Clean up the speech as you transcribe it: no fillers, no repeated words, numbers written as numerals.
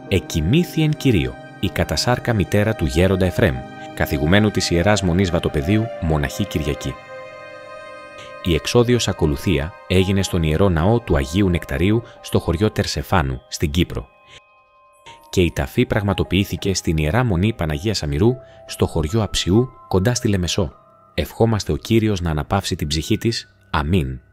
εκοιμήθη εν Κυρίω η κατασάρκα μητέρα του γέροντα Εφραίμ, καθηγουμένου της Ιεράς Μονής Βατοπεδίου, μοναχή Κυριακή. Η εξόδιος ακολουθία έγινε στον Ιερό Ναό του Αγίου Νεκταρίου στο χωριό Τερσεφάνου, στην Κύπρο, και η ταφή πραγματοποιήθηκε στην Ιερά Μονή Παναγίας Αμυρού στο χωριό Αψιού κοντά στη Λεμεσό. Ευχόμαστε ο Κύριος να αναπαύσει την ψυχή της. Αμήν.